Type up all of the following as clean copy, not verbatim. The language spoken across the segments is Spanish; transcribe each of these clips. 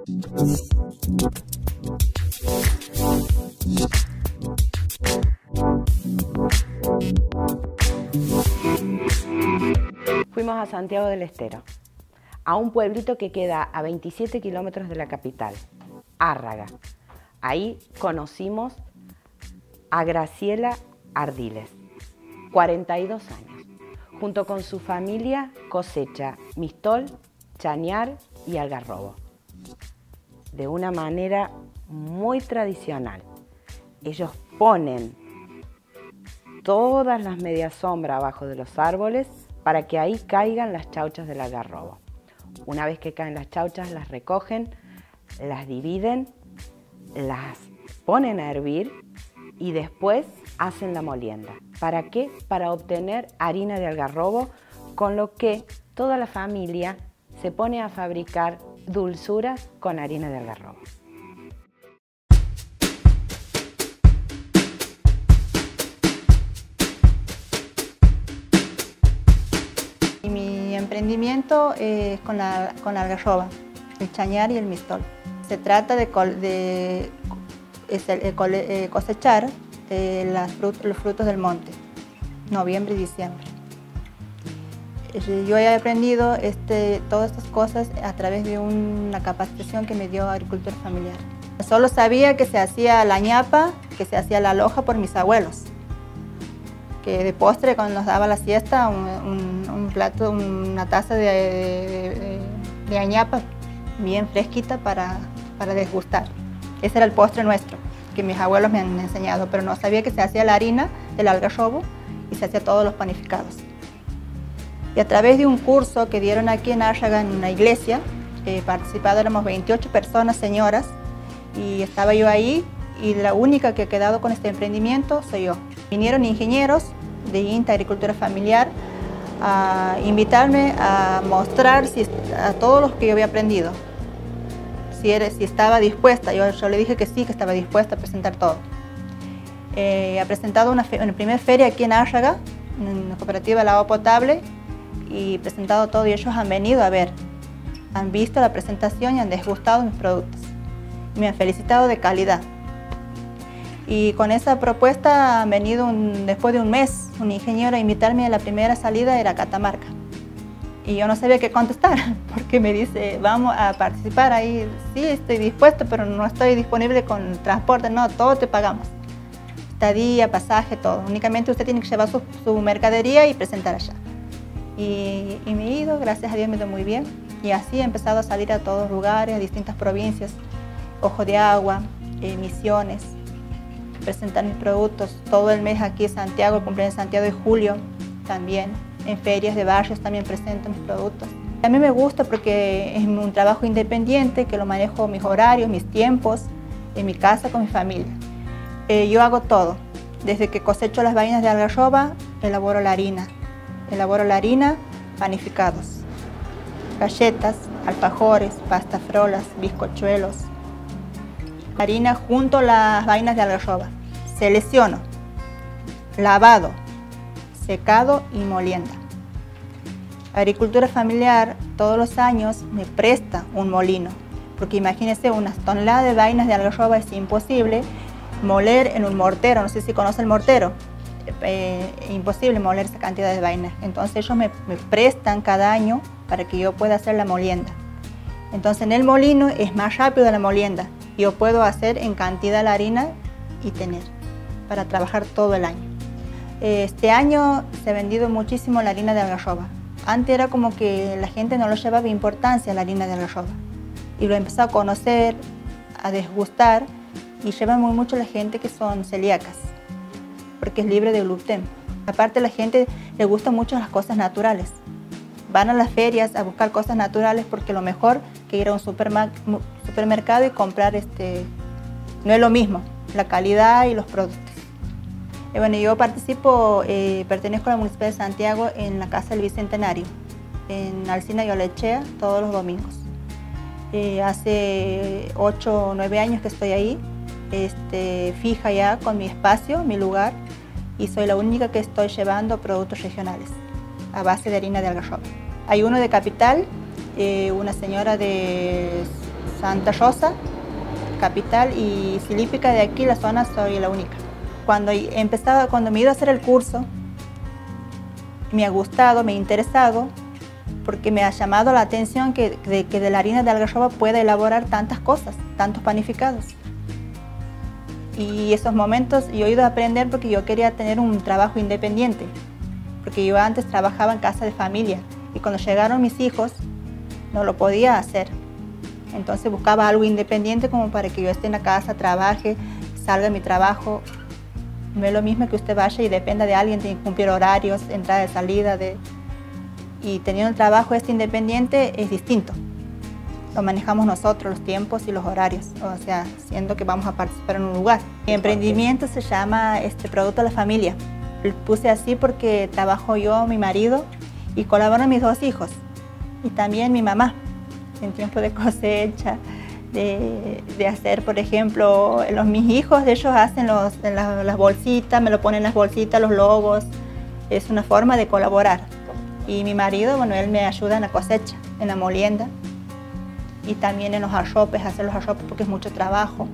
Fuimos a Santiago del Estero, a un pueblito que queda a 27 kilómetros de la capital, Árraga. Ahí conocimos a Graciela Ardiles, 42 años. Junto con su familia cosecha mistol, chañar y algarrobo. De una manera muy tradicional. Ellos ponen todas las medias sombras abajo de los árboles para que ahí caigan las chauchas del algarrobo. Una vez que caen las chauchas, las recogen, las dividen, las ponen a hervir y después hacen la molienda. ¿Para qué? Para obtener harina de algarrobo, con lo que toda la familia se pone a fabricar dulzuras con harina de algarrobo. Mi emprendimiento es con la algarroba, el chañar y el mistol. Se trata de cosechar los frutos del monte, noviembre y diciembre. Yo he aprendido todas estas cosas a través de una capacitación que me dio Agricultura Familiar. Solo sabía que se hacía la ñapa, que se hacía la loja por mis abuelos. Que de postre, cuando nos daba la siesta, un plato, una taza de añapa bien fresquita para degustar. Ese era el postre nuestro, que mis abuelos me han enseñado, pero no sabía que se hacía la harina del algarrobo y se hacía todos los panificados. Y a través de un curso que dieron aquí en Árraga, en una iglesia, participado éramos 28 personas, señoras, y estaba yo ahí, y la única que ha quedado con este emprendimiento soy yo. Vinieron ingenieros de INTA Agricultura Familiar a invitarme a mostrar a todos los que yo había aprendido, si estaba dispuesta. Yo le dije que sí, que estaba dispuesta a presentar todo. He presentado una primera feria aquí en Árraga, en la cooperativa del agua potable, y presentado todo, y ellos han venido a ver, han visto la presentación y han degustado mis productos. Me han felicitado de calidad. Y con esa propuesta han venido después de un mes un ingeniero a invitarme a la primera salida, era Catamarca. Y yo no sabía qué contestar, porque me dice, vamos a participar ahí. Sí, estoy dispuesto, pero no estoy disponible con transporte. No, todo te pagamos. Estadía, pasaje, todo. Únicamente usted tiene que llevar su mercadería y presentar allá. Y me he ido, gracias a Dios me he ido muy bien. Y así he empezado a salir a todos lugares, a distintas provincias. Ojo de Agua, Misiones, presentar mis productos. Todo el mes aquí en Santiago, el cumpleaños de Santiago de julio también. En ferias de barrios también presento mis productos. A mí me gusta porque es un trabajo independiente, que lo manejo mis horarios, mis tiempos, en mi casa con mi familia. Yo hago todo. Desde que cosecho las vainas de algarroba, elaboro la harina, panificados, galletas, alfajores, pasta frolas, bizcochuelos. Harina junto a las vainas de algarroba. Selecciono, lavado, secado y molienda. Agricultura Familiar todos los años me presta un molino, porque imagínense, unas toneladas de vainas de algarroba es imposible moler en un mortero. No sé si conoce el mortero. Imposible moler esa cantidad de vainas. Entonces ellos me prestan cada año para que yo pueda hacer la molienda. Entonces en el molino es más rápido la molienda. Yo puedo hacer en cantidad la harina y tener para trabajar todo el año. Este año se ha vendido muchísimo la harina de algarroba. Antes era como que la gente no le llevaba importancia a la harina de algarroba. Y lo he empezado a conocer, a degustar, y lleva muy mucho la gente que son celíacas, porque es libre de gluten. Aparte, la gente le gusta mucho las cosas naturales. Van a las ferias a buscar cosas naturales, porque lo mejor que ir a un supermercado y comprar no es lo mismo, la calidad y los productos. Bueno, yo pertenezco a la Municipalidad de Santiago en la Casa del Bicentenario, en Alsina y Olechea, todos los domingos. Hace 8 o 9 años que estoy ahí, fija ya con mi espacio, mi lugar, y soy la única que estoy llevando productos regionales a base de harina de algarroba. Hay uno de Capital, una señora de Santa Rosa, capital, y Silípica, de aquí la zona soy la única. Cuando me he ido a hacer el curso, me ha gustado, me ha interesado, porque me ha llamado la atención que de la harina de algarroba pueda elaborar tantas cosas, tantos panificados. Y esos momentos yo he ido a aprender porque yo quería tener un trabajo independiente, porque yo antes trabajaba en casa de familia y cuando llegaron mis hijos no lo podía hacer. Entonces buscaba algo independiente como para que yo esté en la casa, trabaje, salga de mi trabajo. No es lo mismo que usted vaya y dependa de alguien, tiene que cumplir horarios, entrada y salida. Y teniendo el trabajo independiente es distinto. Lo manejamos nosotros, los tiempos y los horarios, o sea, siendo que vamos a participar en un lugar. Mi emprendimiento se llama Producto de la Familia. Lo puse así porque trabajo yo, mi marido, y colaboran mis 2 hijos. Y también mi mamá, en tiempo de cosecha, de hacer, por ejemplo, mis hijos, ellos hacen las bolsitas, me lo ponen en las bolsitas, los logos. Es una forma de colaborar. Y mi marido, bueno, él me ayuda en la cosecha, en la molienda. Y también en los arropes, hacer los arropes porque es mucho trabajo.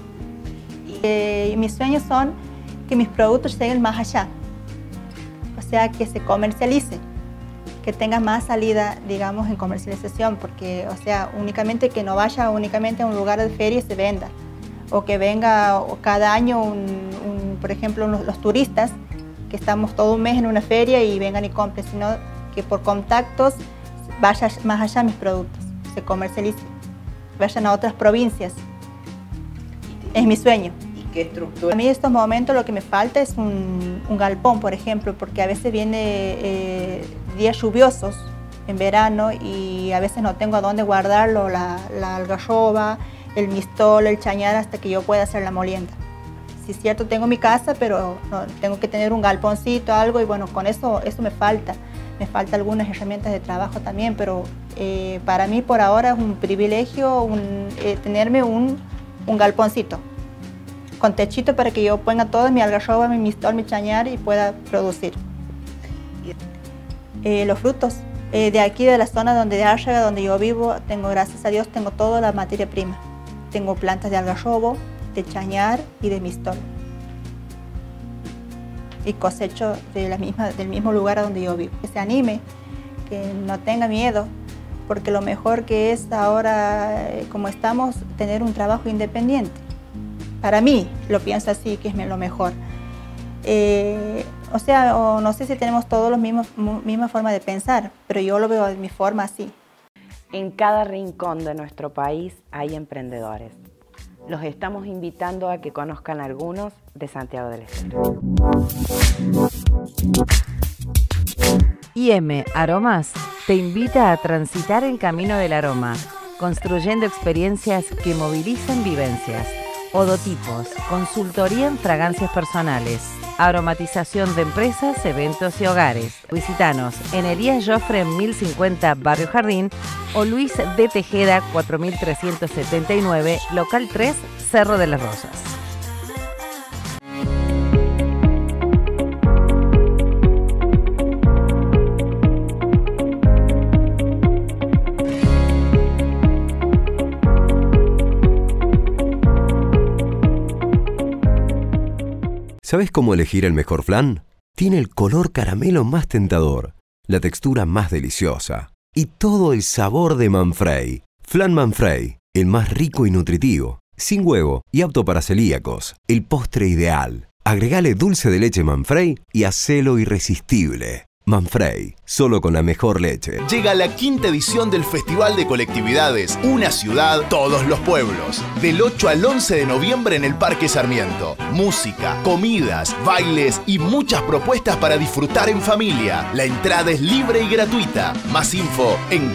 Y mis sueños son que mis productos lleguen más allá. O sea, que se comercialice, que tenga más salida, digamos, en comercialización, porque, o sea, únicamente que no vaya únicamente a un lugar de feria y se venda, o que venga cada año, por ejemplo, los turistas, que estamos todo un mes en una feria y vengan y compren, sino que por contactos vaya más allá mis productos, se comercialicen, vayan a otras provincias. Es mi sueño. ¿Qué estructura? A mí en estos momentos lo que me falta es un galpón, por ejemplo, porque a veces viene días lluviosos en verano y a veces no tengo a dónde guardarlo, la algarroba, el mistol, el chañar, hasta que yo pueda hacer la molienda. Sí, es cierto, tengo mi casa, pero no, tengo que tener un galponcito, algo, y bueno, con eso me falta. Me faltan algunas herramientas de trabajo también, pero para mí por ahora es un privilegio tenerme un galponcito con techito para que yo ponga todo mi algarroba, mi mistol, mi chañar y pueda producir. Los frutos. De aquí, de la zona de Árraga, donde yo vivo, tengo, gracias a Dios, tengo toda la materia prima. Tengo plantas de algarrobo, de chañar y de mistol. Y cosecho del mismo lugar a donde yo vivo. Que se anime, que no tenga miedo, porque lo mejor que es ahora, como estamos, tener un trabajo independiente. Para mí, lo pienso así, que es lo mejor. O sea, no sé si tenemos todos la misma forma de pensar, pero yo lo veo de mi forma así. En cada rincón de nuestro país hay emprendedores. Los estamos invitando a que conozcan algunos de Santiago del Estero. IM Aromas te invita a transitar el camino del aroma, construyendo experiencias que movilizan vivencias. Odotipos, consultoría en fragancias personales, aromatización de empresas, eventos y hogares. Visítanos en Elías Joffre 1050 Barrio Jardín o Luis de Tejeda 4379, local 3, Cerro de las Rosas. ¿Sabes cómo elegir el mejor flan? Tiene el color caramelo más tentador, la textura más deliciosa y todo el sabor de Manfrey. Flan Manfrey, el más rico y nutritivo, sin huevo y apto para celíacos, el postre ideal. Agregale dulce de leche Manfrey y hacelo irresistible. Manfrey, solo con la mejor leche. Llega la 5ª edición del Festival de Colectividades Una Ciudad, Todos los Pueblos. Del 8 al 11 de noviembre en el Parque Sarmiento. Música, comidas, bailes y muchas propuestas para disfrutar en familia. La entrada es libre y gratuita. Más info en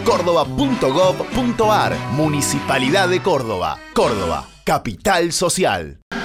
córdoba.gov.ar. Municipalidad de Córdoba. Córdoba, capital social.